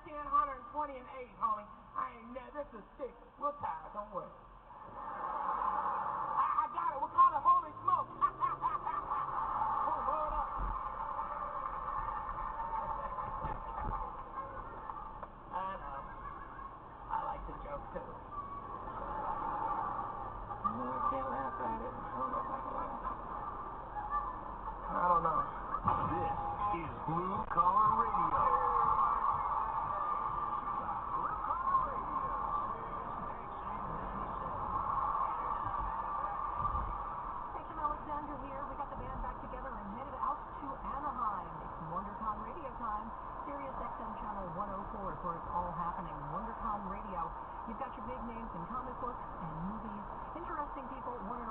10, 120, and 8, homie. I ain't never. This is 6. We'll tie it. Don't worry. I got it. We'll call it Holy Smoke. Boom, blow it up. I know. I like the joke, too. I can't laugh at it. I don't know if I can laugh. I don't know. This is Blue Collar Radio. Blue Collar Radio. Hey, Kim Alexander here. We got the band back together and headed out to Anaheim. It's WonderCon Radio time. Sirius XM Channel 104 is where it's all happening. WonderCon Radio. You've got your big names in comic books and movies. Interesting people, one or